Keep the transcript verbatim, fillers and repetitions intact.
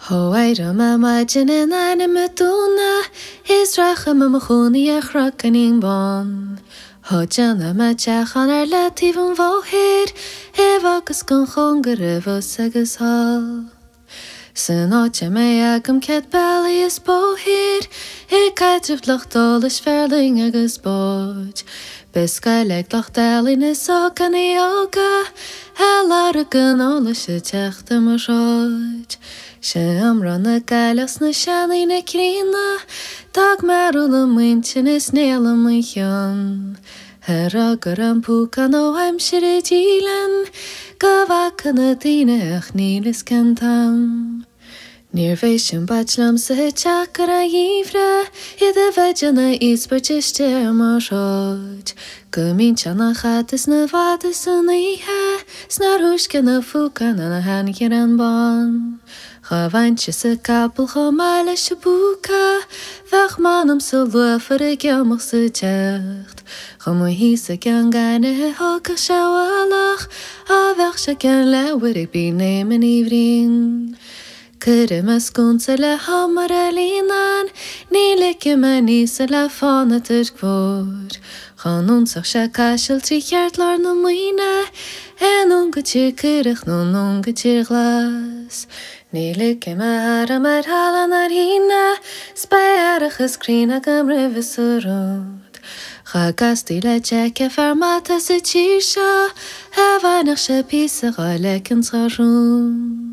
Hoaira ma maidin in eine meduna, is racha ma machoni a chracaning bon. Hojana ma chachan ar lativ an vohir, hef agus gon chongar vos agus hal. Sen oche me agam ket belly is bohir, e kaitr loch dolis verling agus boj. Biskai leg loch dalin is og an yoga, helar a gan olish a techte mar roj. Se amran na gailas na shani na krina, dag marul am winchin is nail am yon. Her agar am pukan o heim shire jilen, gavakan a dine ach nilis kentam. Near vision bachlam se chakra yivra, ida vajana isperchishter maroj. Gumin chana khatis na vadis an iha, snarushka na fukan an han kiran bon. Gavantje se kapel gemale shabuka, weg man om se lofer ik jammer se tjecht. Gamo hise kan gane hoka shawalach, a weg se kan lauwer ik bi nemen ivrin. Kere maskunse le hammer linan, ni leke mani se la fane ter kvor. Gaan ons ach shakashel trichert lar no moine, en ongetjir kerig non ongetjir glas. Nele ke mara mar halan ar hina, spyarach is krina gam revisorot. Chagasti le cheke farmata se chirsha, havanach she pisa galek in sarun.